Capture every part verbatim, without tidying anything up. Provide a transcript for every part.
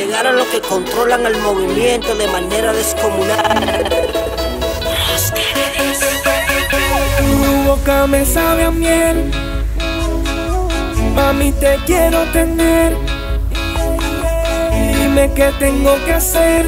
Llegaron los que controlan el movimiento de manera descomunal. Tu boca me sabe a miel, mami te quiero tener. Dime qué tengo que hacer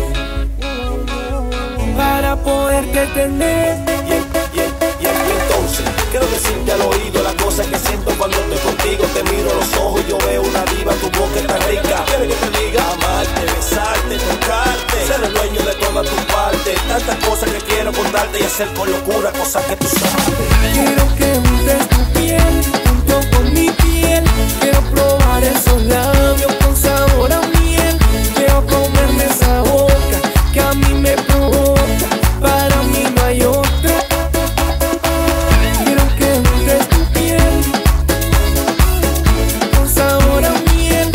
para poderte tener. Y, y, y, y entonces quiero decirte al oído las cosas que siento cuando estoy contigo. Te miro a los ojos y yo veo una diva, tu boca está rica. Quiero que te diga amarte, besarte, tocarte, ser el dueño de toda tu parte. Tantas cosas que quiero contarte y hacer con locura cosas que tú sabes. Quiero que untes tu piel junto con mi piel. Quiero probar esos labios con sabor a miel. Quiero comerme esa boca que a mí me provoca. Para mí no hay otra. Quiero que untes tu piel con sabor a miel.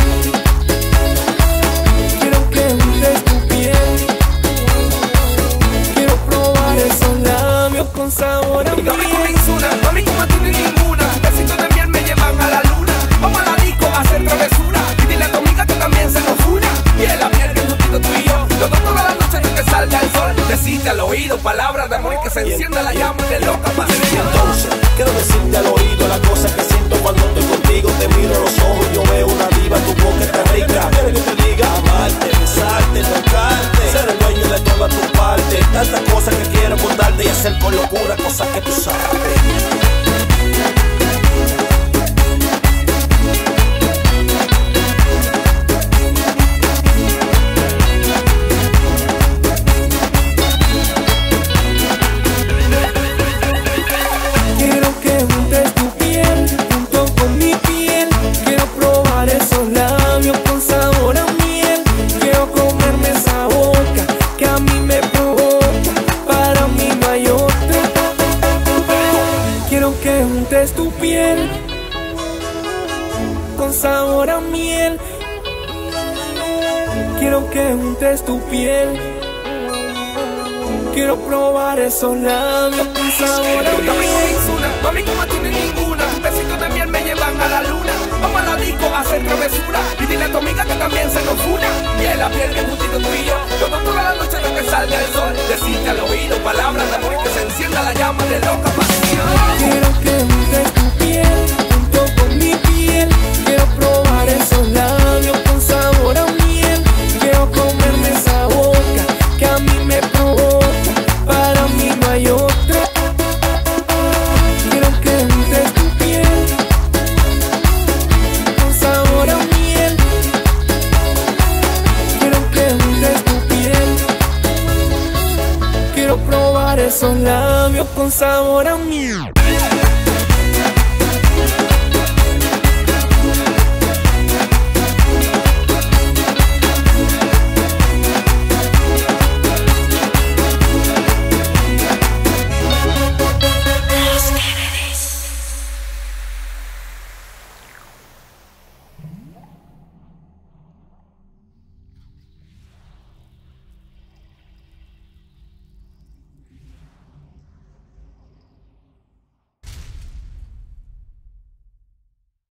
Quiero que untes tu piel. Quiero probar esos labios con sabor a miel. Mami, tú no tienes ninguna. Besitos de miel me llevan a la luna. Vamos a la disco a hacer travesura. Y dile a tu amiga que también se nos una. Y en la piel que es justito tú y yo. Los dos toda la noche hasta que salga el sol. Decirte al oído palabras de amor y que se encienda la llama de loca pasión. Entonces quiero decirte al oído las cosas que siento cuando estoy contigo. Te miro a los ojos y yo veo una diva, tu boca está rica. Quiero que te diga amarte, besarte, tocarte, ser el dueño de toda tu parte. Tantas cosas que quiero contarte y hacer con locura cosas que tú sabes. Tu piel con sabor a miel. Quiero que untes tu piel. Quiero probar esos labios con sabor a miel. Mami, tú no tienes ninguna. Besitos de miel me llevan a la luna. Vamos a la disco a hacer travesura. Y dile a tu amiga que también se nos una. Y en la piel que es justito tú y yo. Los dos toda la noche hasta que salga el sol. Decirte al oído palabras de amor y que se encienda la llama de loca pasión. Quiero que untes tu piel junto con mi piel. Quiero probar esos labios con sabor a miel. Quiero comerme esa boca que a mí me provoca. Para mí no hay otra. Quiero que untes tu piel con sabor a miel. Quiero que untes tu piel. Quiero probar esos labios con sabor a miel.